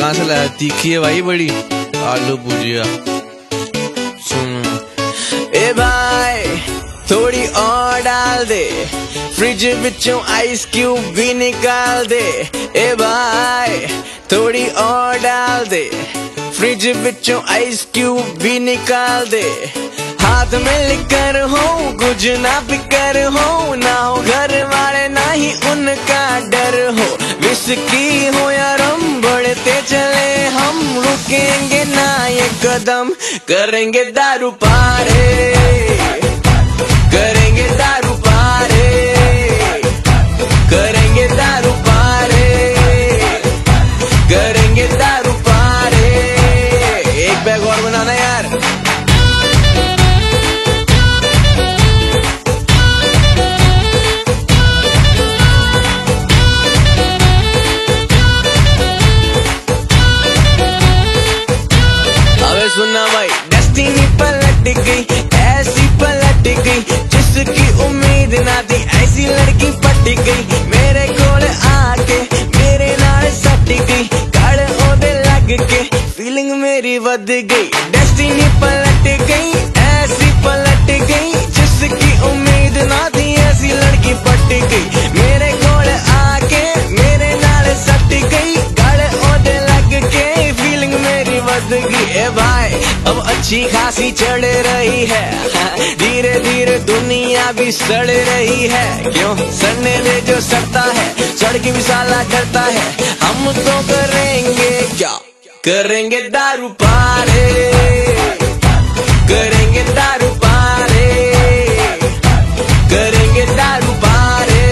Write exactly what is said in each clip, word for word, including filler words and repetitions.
कहाँ से लाया? तीखी है भाई बड़ी। आलू भुजिया। सुन ए भाई थोड़ी और डाल दे, फ्रिज बिचों आइस क्यूब भी निकाल दे। ए भाई थोड़ी और डाल दे, फ्रिज बिचों आइस क्यूब भी निकाल दे। हाथ में लिकर हो कुछ ना फिकर हो, ना हो घर वाले ना ही उनका डर हो। विस्की हो या रम बढ़ते चले हम, रुकेंगे ना ये कदम, करेंगे दारू पारे, करेंगे दारू पारे, करेंगे दारू पारे, करेंगे दारू पारे। एक बैग और बनाना यार। अबे सुनना भाई, डेस्टिनी पलट गई, ऐसी पलट गई, जिसकी उम्मीद ना थी ऐसी लड़की पट गई। मेरे कोल आके मेरे नाल सट गई, कड़ ओदे लग के फीलिंग मेरी वध गई। डेस्टिनी पलट गई, ऐसी पलट गई, जिसकी उम्मीद ना थी ऐसी लड़की पट गई। मेरे कोल आके मेरे नाल सट गई, कड़ ओदे लग के फीलिंग मेरी वध गई। ए भाई अब अच्छी खासी चढ़ रही है, धीरे धीरे दुनिया भी सड़ रही है। क्यों सड़ने दे जो सड़ता है, सड़ के भी साला डरता है। हम तो करेंगे क्या, करेंगे दारू पारे, करेंगे दारू पारे, करेंगे दारू पारे,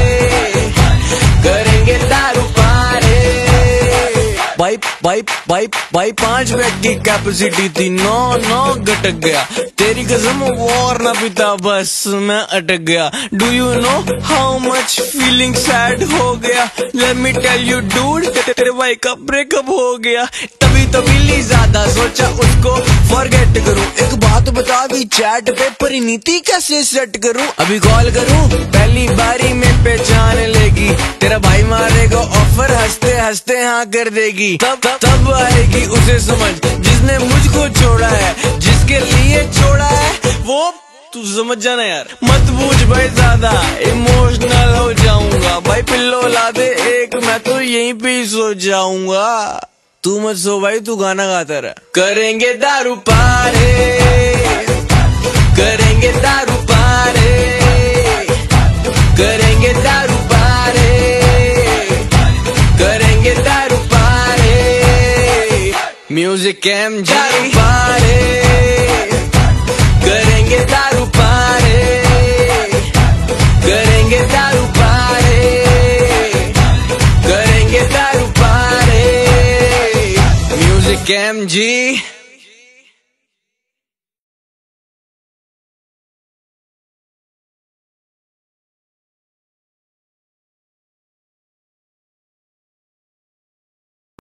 करेंगे दारू पारे। भाई भाई भाई भाई पांच बैग की कैपेसिटी थी, नौ नौ घटक गया। तेरी कसम और ना पीता बस मैं अटक गया। Do you know how much feeling sad हो गया? Let me tell you dude, तेरे भाई का ब्रेकअप हो गया। तभी तभी ज्यादा सोचा उसको फॉरगेट करूं। एक बात बता दी चैट पे परिणीति कैसे सेट करूं? अभी कॉल करूं पहली बारी में पहचान लेगी। तेरा भाई मारेगा ऑफर, हंसते हंसते हाँ कर देगी। तब तब आएगी उसे समझ जिसने मुझको छोड़ा है, जिसके लिए छोड़ा है वो तू समझ जाना यार। मत पूछ भाई ज्यादा इमोशनल हो जाऊंगा। भाई पिल्लो ला दे एक, मैं तो यहीं पे ही सो जाऊंगा। तू मत सो भाई, तू गाना गाता रहा। करेंगे दारू पारे, करेंगे दारू पारे, करेंगे दारू पारे, करेंगे दारू पारे। म्यूजिक एम जी दारू पारे, करेंगे दारू पारे, करेंगे दारू पारे, करेंगे दारू पारे। म्यूजिक एम जी।